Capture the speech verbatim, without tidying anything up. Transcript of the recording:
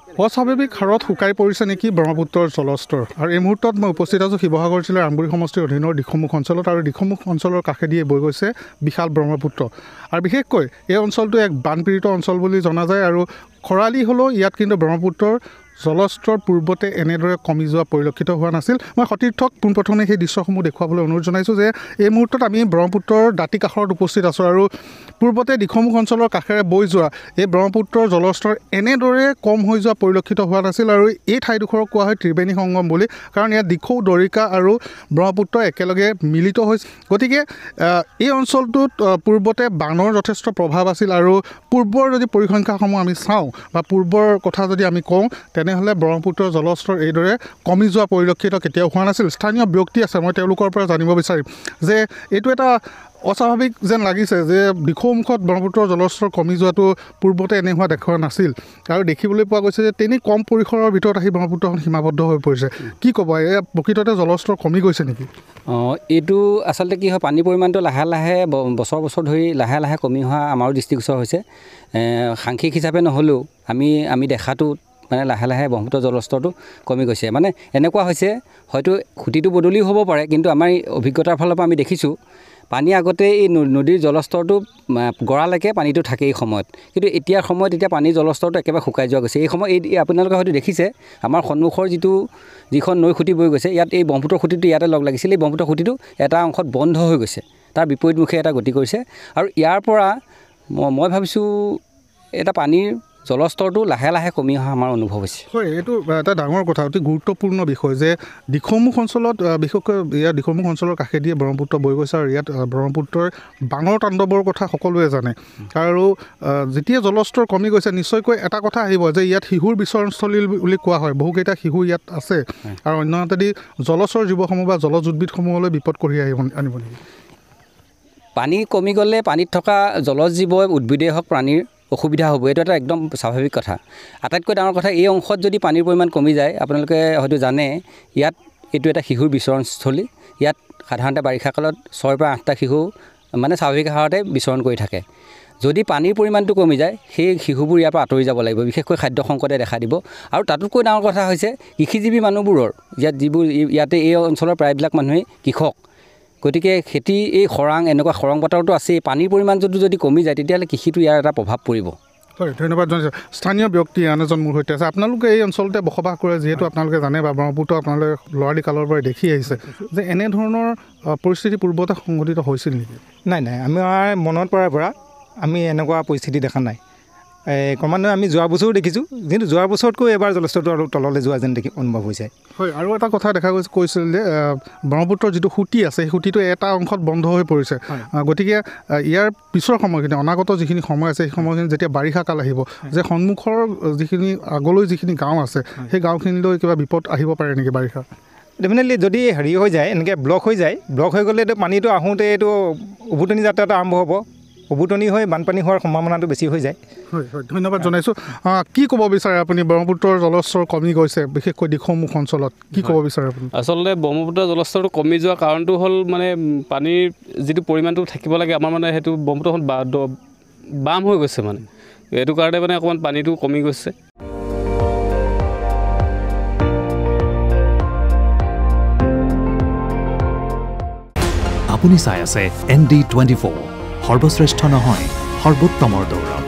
অস্বাভাৱিক হাৰত শুকাই পৰিছে নেকি ব্ৰহ্মপুত্ৰৰ জলস্তৰ আৰু এই মুহূৰ্তত মই উপস্থিত আছোঁ শিৱসাগৰ জিলাৰ আমগুৰি সমষ্টিৰ অধীনৰ দিখৌমুখ অঞ্চলত আৰু দিখৌমুখ অঞ্চলৰ কাষেদিয়ে বৈ গৈছে বিশাল ব্ৰহ্মপুত্ৰ আৰু বিশেষকৈ এই অঞ্চলটো এক বানপীড়িত অঞ্চল বুলি জনা যায় আৰু খৰালি হ'লেও ইয়াত কিন্তু ব্ৰহ্মপুত্ৰৰ জলস্তৰ পূৰ্বতে এনেদৰে কমি যোৱা পৰিলক্ষিত হোৱা নাছিল মই সতীৰ্থক পোনপ্ৰথমে সেই দৃশ্যসমূহ দেখুৱাবলৈ অনুৰোধ জনাইছোঁ যে এই মুহূৰ্তত আমি ব্ৰহ্মপুত্ৰৰ দাঁতি কাষত উপস্থিত আছোঁ আৰু পূৰ্বতে দিখৌমুখ অঞ্চলৰ কাষেৰে বৈ যোৱা এই ব্ৰহ্মপুত্ৰৰ জলস্তৰ এনেদৰে কম হৈ যোৱা পৰিলক্ষিত হোৱা নাছিল আৰু এই ঠাইডোখৰক কোৱা হয় ত্ৰিবেণী সংগম বুলি কাৰণ ইয়াত দিখৌ দৰিকা আৰু ব্ৰহ্মপুত্ৰ একেলগে মিলিত হৈছে গতিকে এই অঞ্চলটোত পূৰ্বতে বানৰ যথেষ্ট প্ৰভাৱ আছিল আৰু পূৰ্বৰ যদি পৰিসংখ্যাসমূহ আমি চাওঁ বা পূৰ্বৰ কথা যদি আমি কওঁ তেনেহ'লে ব্ৰহ্মপুত্ৰৰ জলস্তৰ এইদৰে কমি যোৱা পৰিলক্ষিত কেতিয়াও হোৱা নাছিল স্থানীয় ব্যক্তি আছে মই তেওঁলোকৰ পৰা জানিব বিচাৰিম যে এইটো এটা অস্বাভাৱিক যেন লাগিছে যে দিখৌমুখত ব্ৰহ্মপুত্ৰৰ জলস্তৰ কমি যোৱাটো পূৰ্বতে এনে হোৱা দেখা নাছিল আৰু দেখিবলৈ পোৱা গৈছে যে তেনে কম পৰিসৰৰ ভিতৰত আহি ব্ৰহ্মপুত্ৰখন সীমাবদ্ধ হৈ পৰিছে কি ক'ব এয়া প্ৰকৃততে জলস্তৰ কমি গৈছে নেকি অঁ এইটো আচলতে কি হয় পানীৰ পৰিমাণটো লাহে লাহে বছৰ বছৰ ধৰি লাহে লাহে কমি অহা আমাৰো দৃষ্টিগোচৰ হৈছে সাংখ্যিক হিচাপে নহ'লেও আমি আমি দেখাটো মানে লাহে লাহে ব্ৰহ্মপুত্ৰ জলস্তৰটো কমি গৈছে মানে এনেকুৱা হৈছে হয়তো খুঁটিটো বদলিও হ'ব পাৰে কিন্তু আমাৰ অভিজ্ঞতাৰ ফালৰ পৰা আমি দেখিছোঁ পানী আগতে এই নদীৰ জলস্তৰটো গড়ালৈকে পানীটো থাকে এই সময়ত কিন্তু এতিয়াৰ সময়ত এতিয়া পানীৰ জলস্তৰটো একেবাৰে শুকাই যোৱা গৈছে এই সময় এই আপোনালোকে হয়তো দেখিছে আমাৰ সন্মুখৰ যিটো যিখন নৈ খুঁটি বৈ গৈছে ইয়াত এই ব্ৰহ্মপুত্ৰ খুঁটিটো ইয়াতে লগ লাগিছিল এই ব্ৰহ্মপুত্ৰ খুঁটিটো এটা অংশত বন্ধ হৈ গৈছে তাৰ বিপৰীতমুখে এটা গতি কৰিছে আৰু ইয়াৰ পৰা মই ভাবিছোঁ এটা পানীৰ জলস্তৰটো লাহে লাহে কমি অহা আমাৰ অনুভৱ হৈছে হয় এইটো এটা ডাঙৰ কথা অতি গুৰুত্বপূৰ্ণ বিষয় যে দিখৌমুখ অঞ্চলত বিশেষকৈ ইয়াত দিখৌমুখ অঞ্চলৰ কাষেদিয়ে ব্ৰহ্মপুত্ৰ বৈ গৈছে আৰু ইয়াত ব্ৰহ্মপুত্ৰৰ বানৰ তাণ্ডৱৰ কথা সকলোৱে জানে আৰু যেতিয়া জলস্তৰ কমি গৈছে নিশ্চয়কৈ এটা কথা আহিব যে ইয়াত শিশুৰ বিচৰণস্থলী বুলি কোৱা হয় বহুকেইটা শিশু ইয়াত আছে আৰু অন্যহাতেদি জলচৰ জীৱসমূহ বা জলজ উদ্ভিদসমূহলৈ বিপদ কঢ়িয়াই আহিব আনিব নেকি পানী কমি গ'লে পানীত থকা জলজ জীৱ উদ্ভিদেই হওক প্ৰাণীৰ অসুবিধা হ'ব এইটো এটা একদম স্বাভাৱিক কথা আটাইতকৈ ডাঙৰ কথা এই অংশত যদি পানীৰ পৰিমাণ কমি যায় আপোনালোকে হয়তো জানে ইয়াত এইটো এটা শিশুৰ বিচৰণস্থলী ইয়াত সাধাৰণতে বাৰিষা কালত ছয়ৰ পৰা আঠটা শিশু মানে স্বাভাৱিক হাৰতে বিচৰণ কৰি থাকে যদি পানীৰ পৰিমাণটো কমি যায় সেই শিশুবোৰ ইয়াৰ পৰা আঁতৰি যাব লাগিব বিশেষকৈ খাদ্য সংকটে দেখা দিব আৰু তাতোতকৈ ডাঙৰ কথা হৈছে কৃষিজীৱী মানুহবোৰৰ ইয়াত যিবোৰ ইয়াতে এই অঞ্চলৰ প্ৰায়বিলাক মানুহেই কৃষক গতিকে খেতি এই খৰাং এনেকুৱা খৰাং বতৰটো আছেই পানীৰ পৰিমাণ যদি যদি কমি যায় তেতিয়াহ'লে কৃষিটো ইয়াৰ এটা প্ৰভাৱ পৰিব হয় ধন্যবাদ জনাইছোঁ স্থানীয় ব্যক্তি আন এজন মোৰ সৈতে আছে আপোনালোকে এই অঞ্চলতে বসবাস কৰে যিহেতু আপোনালোকে জানে বা ব্ৰহ্মপুত্ৰ আপোনালোকে ল'ৰালি কালৰ পৰাই দেখি আহিছে যে এনেধৰণৰ পৰিস্থিতি পূৰ্বতে সংঘটিত হৈছিল নেকি নাই নাই আমাৰ মনত পৰাৰ পৰা আমি এনেকুৱা পৰিস্থিতি দেখা নাই ক্ৰমান্বয়ে আমি যোৱা বছৰো দেখিছোঁ কিন্তু যোৱা বছৰতকৈ এবাৰ জলস্তৰটো অলপ তললৈ যোৱা যেন দেখি অনুভৱ হৈছে হয় আৰু এটা কথা দেখা গৈছে কৈছিল যে ব্ৰহ্মপুত্ৰৰ যিটো সুঁতি আছে সেই সুঁতিটো এটা অংশত বন্ধ হৈ পৰিছে গতিকে ইয়াৰ পিছৰ সময়খিনি অনাগত যিখিনি সময় আছে সেই সময়খিনি যেতিয়া বাৰিষা কাল আহিব যে সন্মুখৰ যিখিনি আগলৈ যিখিনি গাঁও আছে সেই গাঁওখিনিলৈ কিবা বিপদ আহিব পাৰে নেকি বাৰিষা ডেফিনেটলি যদি হেৰি হৈ যায় এনেকৈ ব্লক হৈ যায় ব্লক হৈ গ'লে এইটো পানীটো আহোঁতে এইটো উভতনি যাত্ৰাটো আৰম্ভ হ'ব উভতনি হৈ বানপানী হোৱাৰ সম্ভাৱনাটো বেছি হৈ যায় হয় হয় ধন্যবাদ জনাইছোঁ কি ক'ব বিচাৰে আপুনি ব্ৰহ্মপুত্ৰৰ জলস্তৰ কমি গৈছে বিশেষকৈ দিখৌমুখ অঞ্চলত কি ক'ব বিচাৰে আপুনি আচলতে ব্ৰহ্মপুত্ৰৰ জলস্তৰটো কমি যোৱাৰ কাৰণটো হ'ল মানে পানীৰ যিটো পৰিমাণটো থাকিব লাগে আমাৰ মানে সেইটো ব্ৰহ্মপুত্ৰখন বাম হৈ গৈছে মানে এইটো কাৰণে মানে অকণমান পানীটো কমি গৈছে আপুনি চাই আছে এন ডি টুৱেণ্টি ফ'ৰ সৰ্বশ্ৰেষ্ঠ নহয় সৰ্বোত্তমৰ দৌৰ